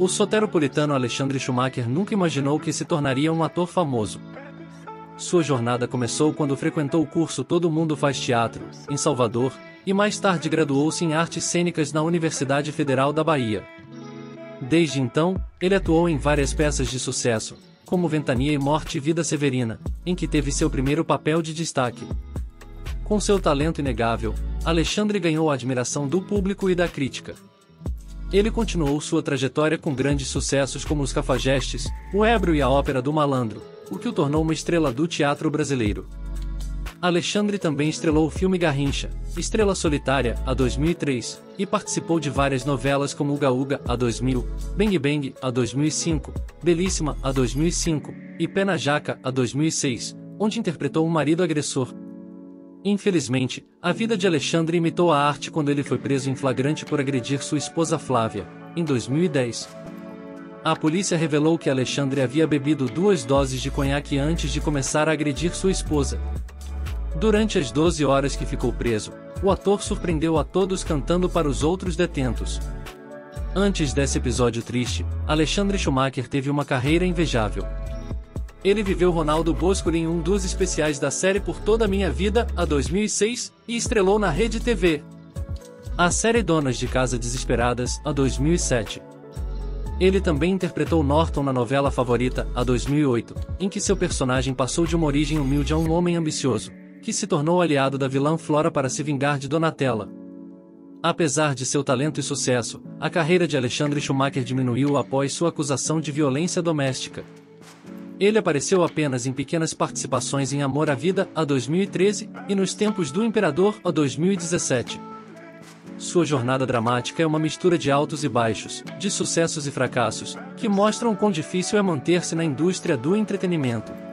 O soteropolitano Alexandre Schumacher nunca imaginou que se tornaria um ator famoso. Sua jornada começou quando frequentou o curso Todo Mundo Faz Teatro, em Salvador, e mais tarde graduou-se em artes cênicas na Universidade Federal da Bahia. Desde então, ele atuou em várias peças de sucesso, como Ventania e Morte e Vida Severina, em que teve seu primeiro papel de destaque. Com seu talento inegável, Alexandre ganhou a admiração do público e da crítica. Ele continuou sua trajetória com grandes sucessos como Os Cafajestes, O Ébrio e a Ópera do Malandro, o que o tornou uma estrela do teatro brasileiro. Alexandre também estrelou o filme Garrincha, Estrela Solitária, a 2003, e participou de várias novelas como Uga Uga, a 2000, Bang Bang, a 2005, Belíssima, a 2005, e Pé na Jaca, a 2006, onde interpretou um marido agressor. Infelizmente, a vida de Alexandre imitou a arte quando ele foi preso em flagrante por agredir sua esposa Flávia, em 2010. A polícia revelou que Alexandre havia bebido 2 doses de conhaque antes de começar a agredir sua esposa. Durante as 12 horas que ficou preso, o ator surpreendeu a todos cantando para os outros detentos. Antes desse episódio triste, Alexandre Schumacher teve uma carreira invejável. Ele viveu Ronaldo Bosco em um dos especiais da série Por Toda a Minha Vida, a 2006, e estrelou na Rede TV. A série Donas de Casa Desesperadas, a 2007. Ele também interpretou Norton na novela Favorita, a 2008, em que seu personagem passou de uma origem humilde a um homem ambicioso, que se tornou aliado da vilã Flora para se vingar de Donatella. Apesar de seu talento e sucesso, a carreira de Alexandre Schumacher diminuiu após sua acusação de violência doméstica. Ele apareceu apenas em pequenas participações em Amor à Vida, a 2013, e Nos Tempos do Imperador, a 2017. Sua jornada dramática é uma mistura de altos e baixos, de sucessos e fracassos, que mostram quão difícil é manter-se na indústria do entretenimento.